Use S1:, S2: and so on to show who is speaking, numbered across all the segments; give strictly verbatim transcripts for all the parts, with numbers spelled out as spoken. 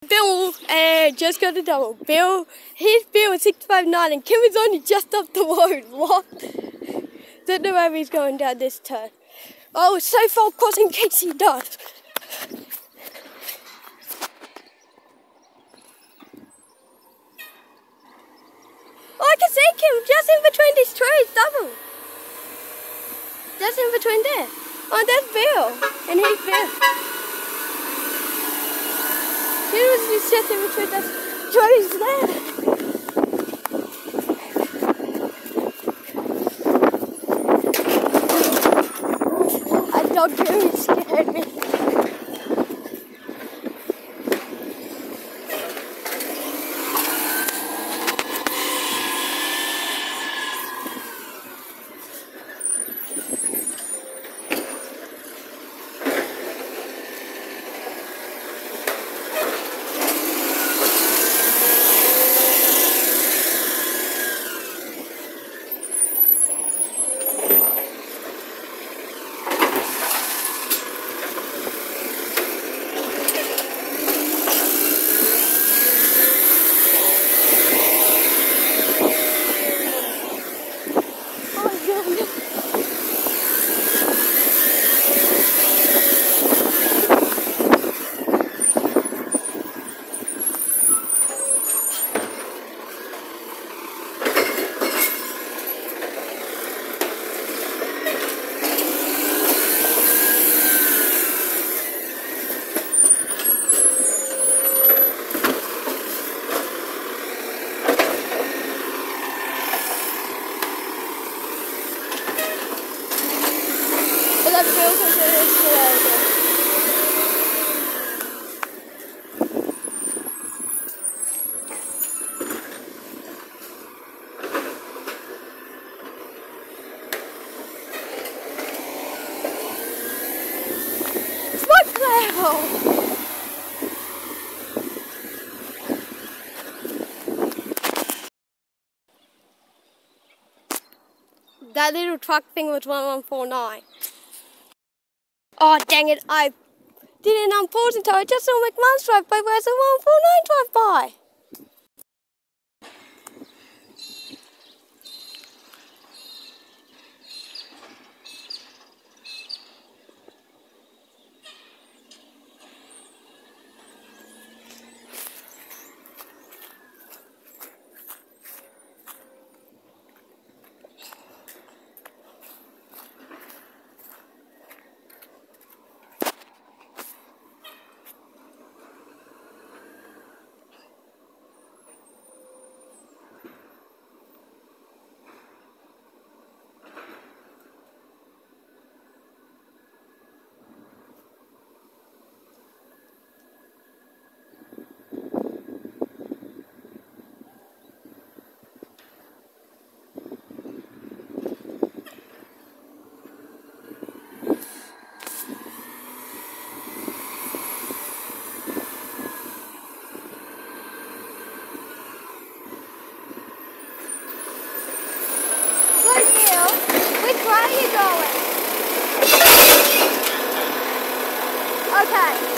S1: Bill uh, just got a double. Bill, his Bill is sixty-five nine and Kim is only just up the road. What? Don't know where he's going down this turn. Oh, it's so far across in case he does. Oh, I can see Kim just in between these trees, double. Just in between there. Oh, there's Bill. And he's Bill. He was just in between those trees there. That dog really scared me. That feels like it is today. Smoke cloud! That little truck thing was one one four nine. Oh dang it, I didn't unpause until I just saw McMahon's drive by where's the one four nine drive by? Which way are you going? Okay.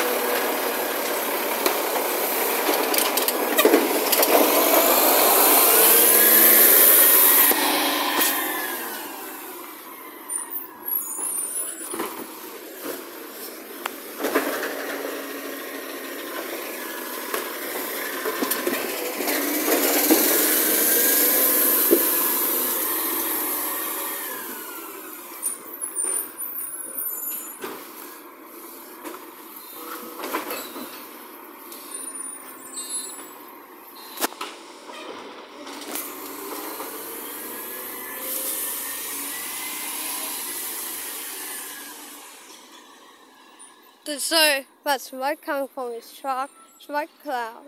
S1: So that's smoke coming from his truck, smoke cloud.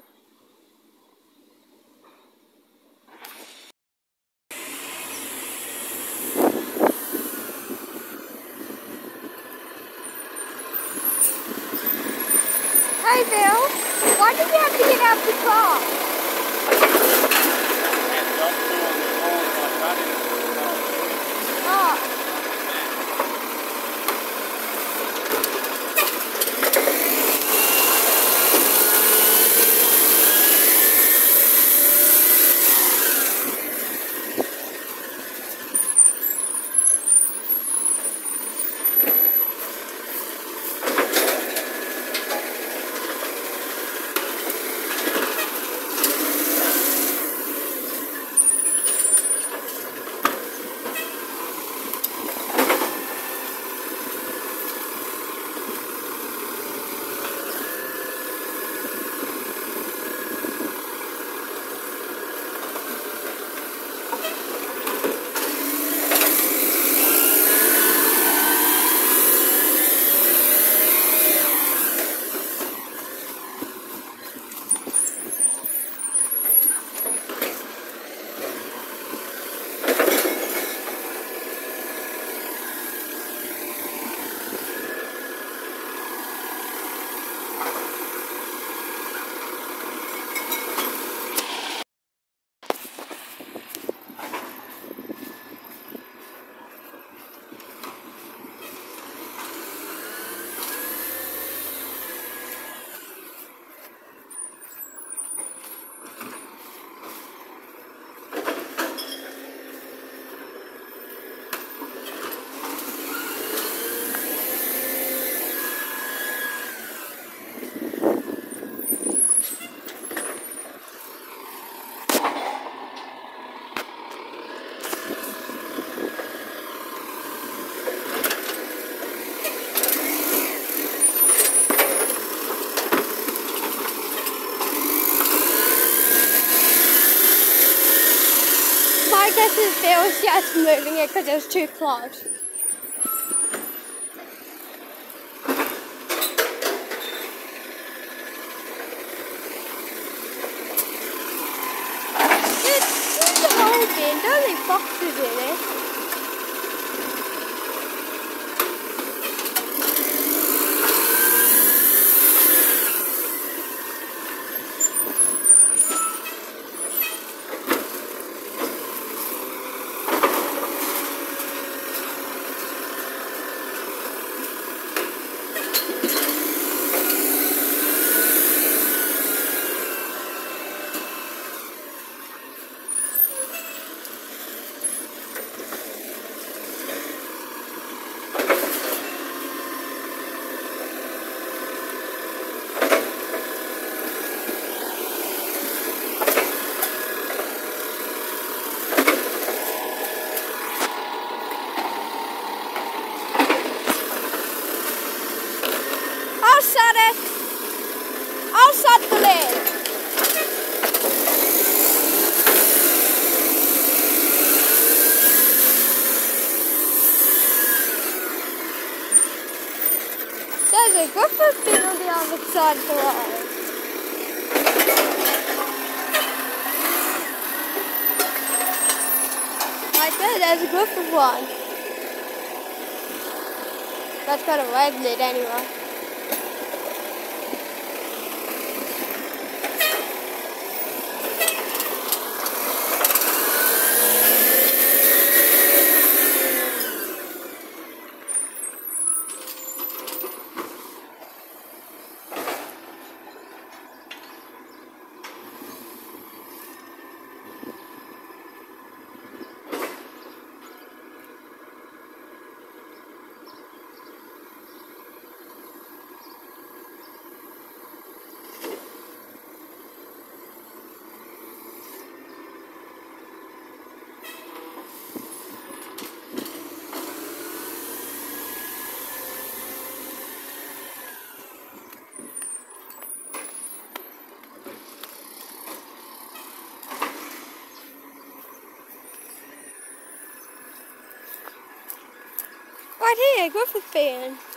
S1: Hey Bill, why did you have to get out of the car? Oh. guess his bear was just moving it because it was too close. There's a whole bin, don't leave boxes in it. I'll shut it. I'll shut the lid. There's a griffin bin on the other side of the road. Right there, there's a griffin one. That's got a red lid anyway. Right here, griffin bin.